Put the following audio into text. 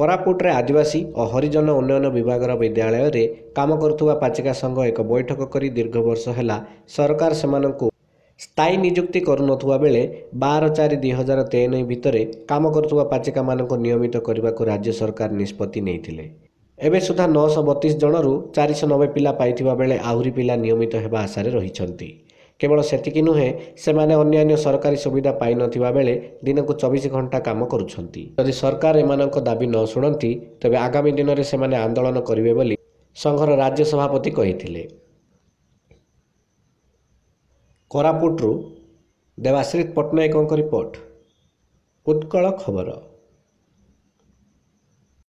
କୋରାପୁଟରେ ଆଦିବାସୀ ଓ ହରିଜନ ଉନ୍ନୟନ ବିଭାଗର ବିଦ୍ୟାଳୟରେ କାମ କରୁଥିବା ପାଚିକା ସଂଘ ଏକ ବୈଠକ କରି ଦୀର୍ଘ ବର୍ଷ ହେଲା ସରକାର ସେମାନଙ୍କୁ ସ୍ଥାୟୀ ନିଯୁକ୍ତି କରୁନଥିବା ବେଳେ 12/4/2023 ଭିତରେ କାମ କରୁଥିବା ପାଚିକାମାନଙ୍କୁ ନିୟମିତ କରିବାକୁ ରାଜ୍ୟ ସରକାର ନିଷ୍ପତ୍ତି ନେଇଥିଲେ। ଏବେ ସୁଦ୍ଧା 932 ଜଣରୁ 490 ପିଲା ପାଇଥିବା ବେଳେ ଆହୁରି ପିଲା ନିୟମିତ ହେବା ଆଶାରେ ରହିଛନ୍ତି। କେବଳ ସେତିକି ନୁହେଁ, ସେମାନେ ଅନ୍ୟାନ୍ୟ ସରକାରୀ ସୁବିଧା ପାଇନଥିବା ବେଳେ ଦିନକୁ 24 ଘଣ୍ଟା କାମ କରୁଛନ୍ତି। ଯଦି ସରକାର ଏମାନଙ୍କ ଦାବି ନ ଶୁଣନ୍ତି ତେବେ ଆଗାମୀ ଦିନରେ ସେମାନେ ଆନ୍ଦୋଳନ କରିବେ ବୋଲି ସଂଘର ରାଜ୍ୟ ସଭାପତି କହିଥିଲେ। କୋରାପୁଟରୁ ଦେବାଶ୍ରୀତ ପଟ୍ଟନାୟକଙ୍କ ରିପୋର୍ଟ, ଉତ୍କଳ ଖବର।